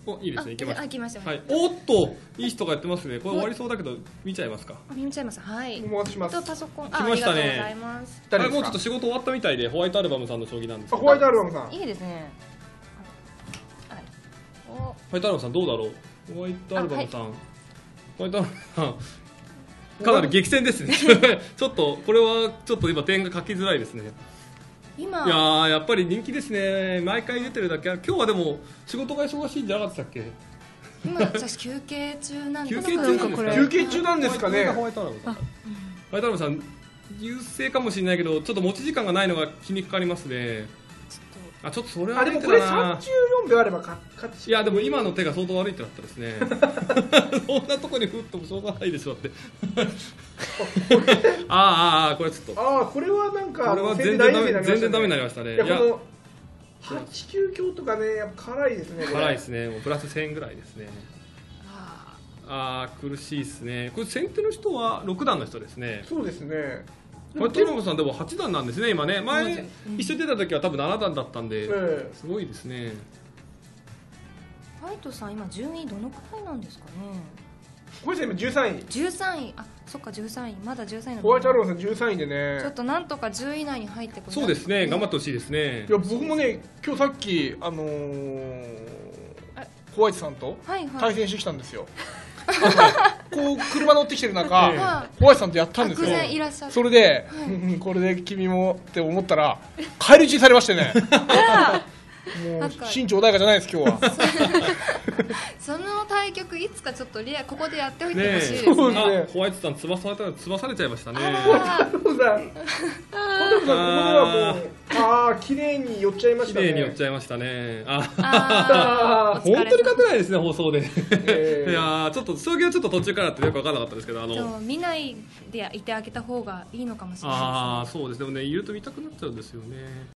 お、いいですね。いけました。 あ、来ました。 はい。おっと、いい人がやってますね。これ終わりそうだけど見ちゃいますか。 見ちゃいます。はい。 お待ちします。 パソコン。 来ましたね。 ありがとうございます。 はい、もうちょっと仕事終わったみたいで、ホワイトアルバムさんの将棋なんですけど。 ホワイトアルバムさん。 いいですね。はい。 ホワイトアルバムさんどうだろう。ホワイトアルバムさん。ホワイトアルバムさん。かなり激戦ですね。ちょっとこれはちょっと今点が書きづらいですね。 今。 いやー、やっぱり人気ですね。毎回出てるだけ。今日はでも仕事が忙しいんじゃなかったっけ。 今私休憩中なんです。 休憩中なんですか。 休憩中なんですかね。 ホワイトアルバムさん。ホワイトアルバムさん優勢かもしれないけど、ちょっと持ち時間がないのが気にかかりますね。あ、ちょっとそれはでもこれ34秒あれば勝ち。 いやでも今の手が相当悪い手だったですね。そんなとこに振ってもしょうがないでしょって。これちょっと。 これはなんかこれは全然ダメになりましたね。いや、この8、9強とかね、やっぱ辛いですね。 辛いですね。もうプラス1000ぐらいですね。苦しいですね。これ先手の人は6段の人ですね。 そうですね。 ホワイトアルバムさんでも8段なんですね今ね。前一緒に出た時は多分7段だったんで、すごいですね。 ホワイトさん今順位どのくらいなんですかね。 これ今13位。 13位。あ、そっか13位。まだ13位の。 ホワイトアルバムさん13位でね。 ちょっとなんとか10位以内に入ってこそうですね。頑張ってほしいですね。 いや僕もね今日さっきホワイトさんと対戦してきたんですよ。こう車乗ってきてる中、ホワイトさんとやったんですよ。それで、これで君もって思ったら返り討ちにされましてね。もう身長穏やかじゃないです今日は。 その対局いつかちょっとここでやっておいてほしいですね。ホワイトさん潰されちゃいましたね。 そうだ。綺麗に寄っちゃいましたね。 綺麗に寄っちゃいましたね。本当に勝てないですね放送で。いやちょっと将棋はちょっと途中からってよく分からなかったですけど、 見ないでいてあげた方がいいのかもしれないですね。 そうです。でもねいると見たくなっちゃうんですよね。